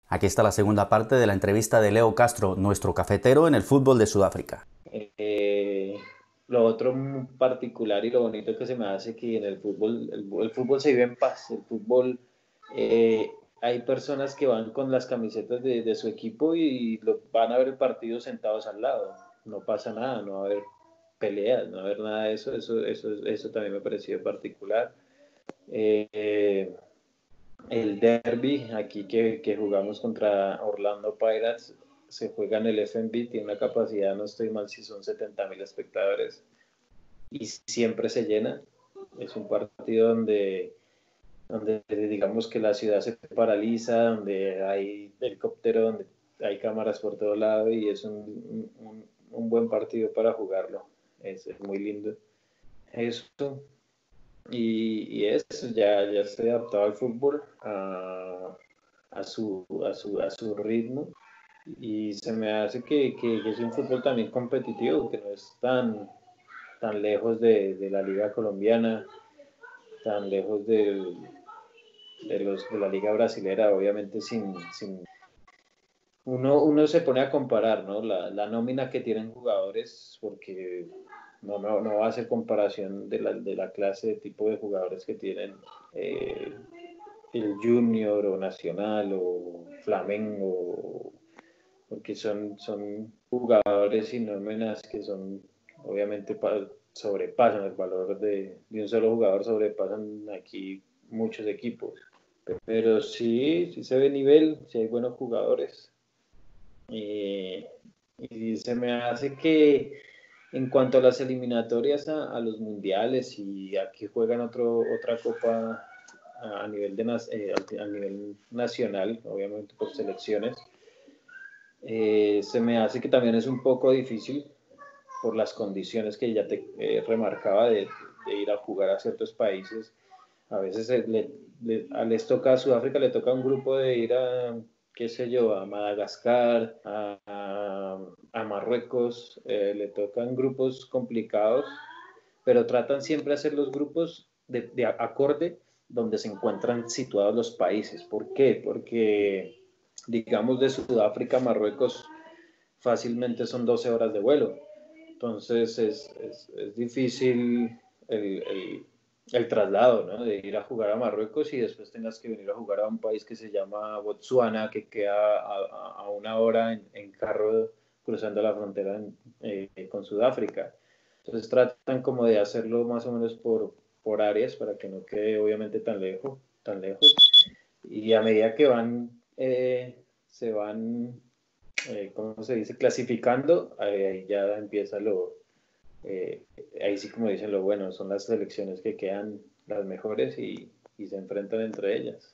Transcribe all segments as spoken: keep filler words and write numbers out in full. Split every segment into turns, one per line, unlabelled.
Aquí está la segunda parte de la entrevista de Leo Castro, nuestro cafetero en el fútbol de Sudáfrica.
Eh, lo otro muy particular y lo bonito que se me hace que en el fútbol, el, el fútbol se vive en paz. El fútbol, eh, hay personas que van con las camisetas de, de su equipo y lo, van a ver el partido sentados al lado. No pasa nada, no va a haber peleas, no va a haber nada de eso. Eso, eso, eso también me pareció particular. Eh, el derby aquí que, que jugamos contra Orlando Pirates se juega en el F M B, tiene una capacidad, no estoy mal si son setenta mil espectadores y siempre se llena. Es un partido donde, donde digamos que la ciudad se paraliza, donde hay helicóptero, donde hay cámaras por todo lado y es un, un, un buen partido para jugarlo. Es, es muy lindo. Eso. Y, y eso, ya, ya estoy adaptado al fútbol, a, a, su, a, su, a su ritmo. Y se me hace que, que, que es un fútbol también competitivo, que no es tan, tan lejos de, de la liga colombiana, tan lejos del, de, los, de la liga brasilera, obviamente sin, sin uno, uno se pone a comparar, ¿no? La, la nómina que tienen jugadores, porque no, no, no va a ser comparación de la, de la clase de tipo de jugadores que tienen eh, el Junior o Nacional o Flamengo, porque son, son jugadores y nóminas que son, obviamente, pa- sobrepasan el valor de, de un solo jugador, sobrepasan aquí muchos equipos. Pero sí, sí se ve nivel, sí hay buenos jugadores. Eh, y se me hace que en cuanto a las eliminatorias a, a los mundiales y a que juegan otro, otra copa a, a nivel de, eh, a nivel nacional, obviamente por selecciones, eh, se me hace que también es un poco difícil por las condiciones que ya te eh, remarcaba de, de, ir a jugar a ciertos países. A veces le, le, les toca a Sudáfrica, le toca a un grupo de ir a, qué sé yo, a Madagascar, a, a, a Marruecos, eh, le tocan grupos complicados, pero tratan siempre de hacer los grupos de, de acorde donde se encuentran situados los países. ¿Por qué? Porque, digamos, de Sudáfrica a Marruecos fácilmente son doce horas de vuelo. Entonces es, es, es difícil el, el, el, traslado, ¿no? De ir a jugar a Marruecos y después tengas que venir a jugar a un país que se llama Botsuana, que queda a, a una hora en, en, carro cruzando la frontera en, eh, con Sudáfrica. Entonces tratan como de hacerlo más o menos por, por áreas para que no quede obviamente tan lejos, tan lejos. Y a medida que van, eh, se van eh, ¿cómo se dice? Clasificando, ahí, ahí ya empieza lo, eh, ahí sí como dicen lo bueno, son las selecciones que quedan las mejores y, y se enfrentan entre ellas.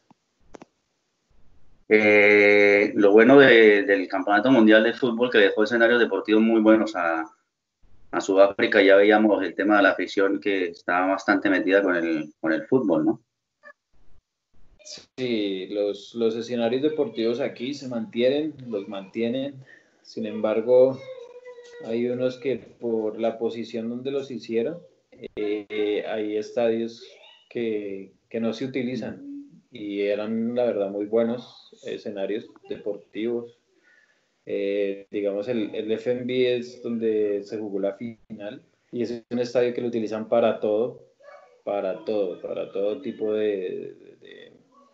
Eh, lo bueno de, del Campeonato Mundial de Fútbol que dejó escenarios deportivos muy buenos a, a Sudáfrica, ya veíamos el tema de la afición que estaba bastante metida con el, con el fútbol, ¿no?
Sí, los, los escenarios deportivos aquí se mantienen, los mantienen, sin embargo, hay unos que por la posición donde los hicieron, eh, hay estadios que, que no se utilizan y eran, la verdad, muy buenos escenarios deportivos. Eh, digamos, el, el F M B es donde se jugó la final y es un estadio que lo utilizan para todo, para todo, para todo tipo de, de, de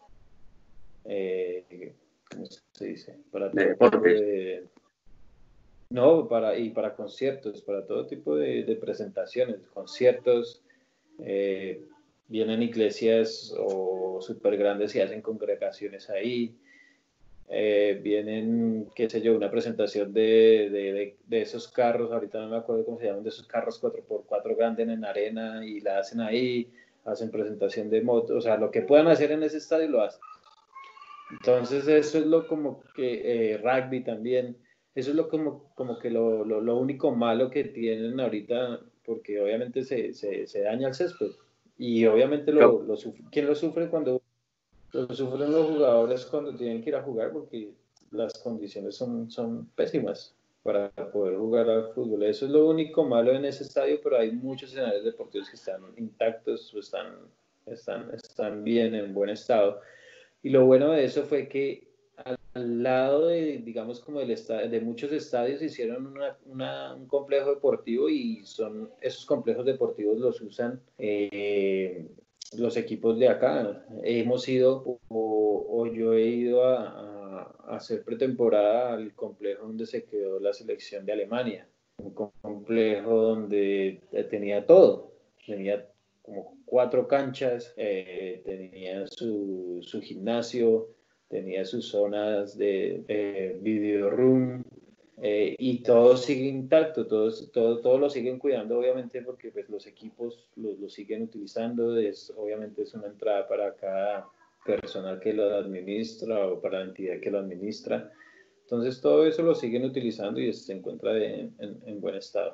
eh, ¿cómo se dice? Para
De
todo tipo
deportes.
de, no, para, y para conciertos, para todo tipo de, de presentaciones, conciertos, eh, vienen iglesias o súper grandes y hacen congregaciones ahí, eh, vienen, qué sé yo, una presentación de, de, de, de, esos carros, ahorita no me acuerdo cómo se llaman, de esos carros cuatro por cuatro grandes en arena y la hacen ahí, hacen presentación de motos, o sea, lo que puedan hacer en ese estadio lo hacen. Entonces eso es lo como que eh, rugby también, eso es lo como, como que lo, lo, lo, único malo que tienen ahorita, porque obviamente se, se, se daña el césped y obviamente lo, lo ¿quién lo sufre cuando lo sufren los jugadores cuando tienen que ir a jugar? Porque las condiciones son, son pésimas para poder jugar al fútbol. Eso es lo único malo en ese estadio, pero hay muchos escenarios deportivos que están intactos, están, están, están bien, en buen estado. Y lo bueno de eso fue que al lado de, digamos, como del estadio, de muchos estadios hicieron una, una, un complejo deportivo y son esos complejos deportivos los usan eh, los equipos de acá. Hemos ido, o, o yo he ido a, a, a hacer pretemporada al complejo donde se quedó la selección de Alemania, un complejo donde tenía todo, tenía como cuatro canchas, eh, tenía su, su gimnasio, tenía sus zonas de eh, video room, eh, y todo sigue intacto, todos, todo, todo lo siguen cuidando obviamente porque pues, los equipos lo, lo siguen utilizando, es, obviamente es una entrada para cada personal que lo administra o para la entidad que lo administra, entonces todo eso lo siguen utilizando y se encuentra de, en, en buen estado.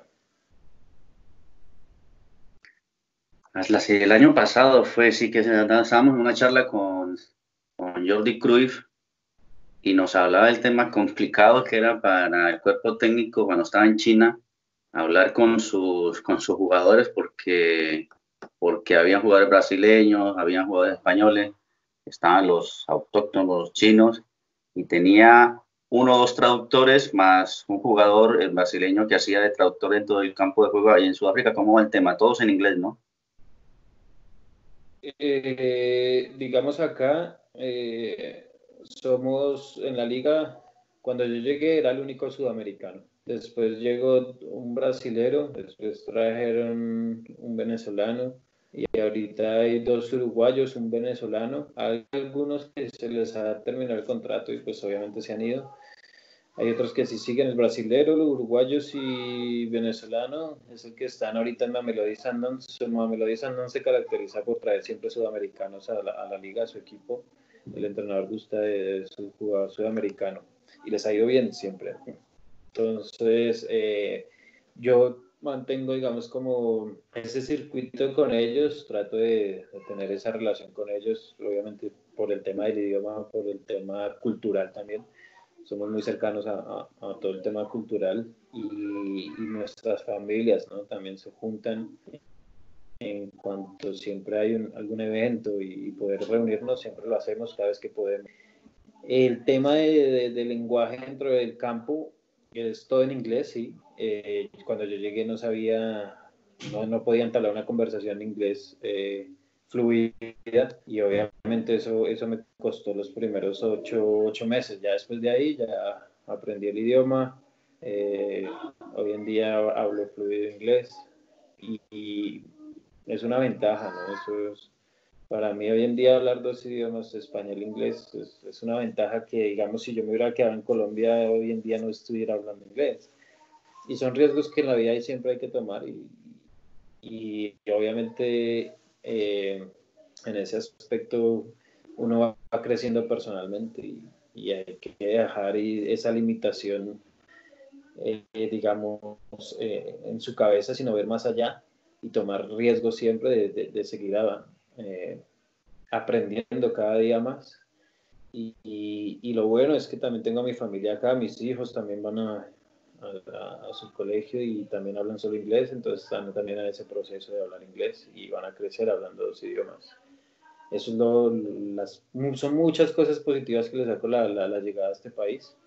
La- El año pasado fue, sí que estábamos en una charla con, con Jordi Cruyff y nos hablaba del tema complicado que era para el cuerpo técnico cuando estaba en China hablar con sus, con sus jugadores porque, porque habían jugadores brasileños, habían jugadores españoles, estaban los autóctonos, los chinos, y tenía uno o dos traductores más un jugador el brasileño que hacía de traductor en todo el campo de juego ahí en Sudáfrica. ¿Cómo va el tema? Todos en inglés, ¿no?
Eh, digamos acá, eh, somos en la liga, cuando yo llegué era el único sudamericano. Después llegó un brasilero, después trajeron un venezolano y ahorita hay dos uruguayos, un venezolano. Hay algunos que se les ha terminado el contrato y pues obviamente se han ido. Hay otros que sí siguen, el brasilero, los uruguayos y venezolano, es el que están ahorita en Mamelodi Sundowns. Mamelodi Sundowns se caracteriza por traer siempre sudamericanos a la, a la liga, a su equipo. El entrenador gusta de, de su jugador sudamericano y les ha ido bien siempre. Entonces, eh, yo mantengo, digamos, como ese circuito con ellos, trato de, de tener esa relación con ellos, obviamente por el tema del idioma, por el tema cultural también somos muy cercanos a, a, a todo el tema cultural y, y, nuestras familias, ¿no? También se juntan en cuanto siempre hay un, algún evento y, y, poder reunirnos, siempre lo hacemos cada vez que podemos. El tema de, de, de lenguaje dentro del campo es todo en inglés, sí. Eh, cuando yo llegué no sabía, no, no podía entablar una conversación en inglés eh, fluida y obviamente eso, eso me costó los primeros ocho, ocho meses. Ya después de ahí ya aprendí el idioma. Eh, hoy en día hablo fluido inglés y, y es una ventaja, ¿no? Eso es, para mí hoy en día hablar dos idiomas, español e inglés, es, es, una ventaja que, digamos, si yo me hubiera quedado en Colombia, hoy en día no estuviera hablando inglés. Y son riesgos que en la vida siempre hay que tomar y, y, y obviamente eh, en ese aspecto uno va creciendo personalmente y, y hay que dejar esa limitación, eh, digamos, eh, en su cabeza, sino ver más allá y tomar riesgos siempre de, de, de seguir a, eh, aprendiendo cada día más. Y, y, y, lo bueno es que también tengo a mi familia acá, mis hijos también van a, a, a su colegio y también hablan solo inglés, entonces están también en ese proceso de hablar inglés y van a crecer hablando dos idiomas. Eso es lo, las, son muchas cosas positivas que le saco la, la, la llegada a este país.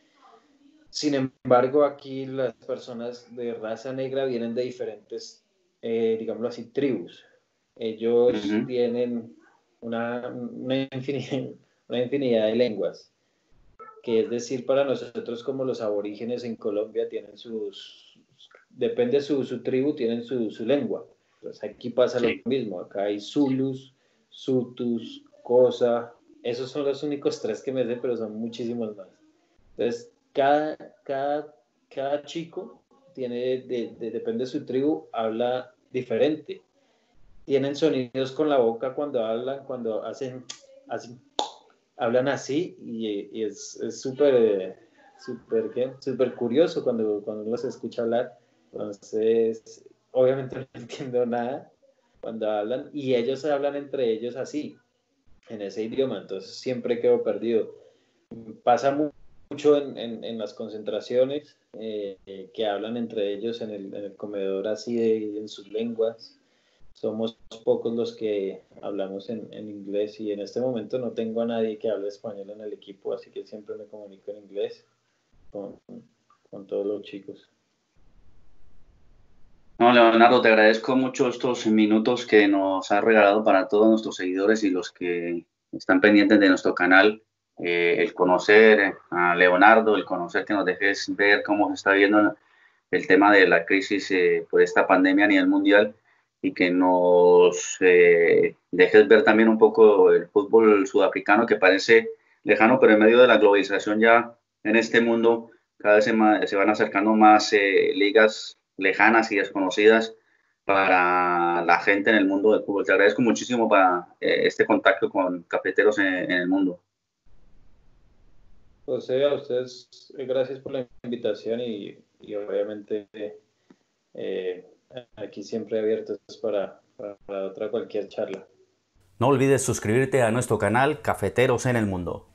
Sin embargo, aquí las personas de raza negra vienen de diferentes, eh, digámoslo así, tribus. Ellos
Uh-huh.
tienen una, una, infinidad, una infinidad de lenguas, que es decir, para nosotros como los aborígenes en Colombia tienen sus, depende de su, su tribu, tienen su, su lengua. Entonces aquí pasa lo
Sí.
mismo, acá hay Zulus, Sutus, Cosa, esos son los únicos tres que me sé, pero son muchísimos más. Entonces, cada, cada, cada chico tiene, de, de, depende de su tribu, habla diferente. Tienen sonidos con la boca cuando hablan, cuando hacen, hacen hablan así y, y es súper, eh, súper, súper curioso cuando, cuando uno se escucha hablar. Entonces, obviamente no entiendo nada cuando hablan y ellos hablan entre ellos así, en ese idioma, entonces siempre quedo perdido. Pasa mucho en, en, en las concentraciones eh, que hablan entre ellos en el, en el comedor así de, en sus lenguas somos pocos los que hablamos en, en inglés y en este momento no tengo a nadie que hable español en el equipo, así que siempre me comunico en inglés con, con todos los chicos.
No, Leonardo, te agradezco mucho estos minutos que nos has regalado para todos nuestros seguidores y los que están pendientes de nuestro canal. Eh, el conocer a Leonardo, el conocer que nos dejes ver cómo se está viendo el tema de la crisis eh, por esta pandemia a nivel mundial y que nos eh, dejes ver también un poco el fútbol sudafricano que parece lejano, pero en medio de la globalización ya en este mundo cada vez se, ma- se van acercando más eh, ligas lejanas y desconocidas para la gente en el mundo del fútbol. Te agradezco muchísimo para eh, este contacto con cafeteros en, en el mundo.
José, a ustedes eh, gracias por la invitación y, y obviamente eh, aquí siempre abiertos para, para, para otra cualquier charla.
No olvides suscribirte a nuestro canal Cafeteros en el Mundo.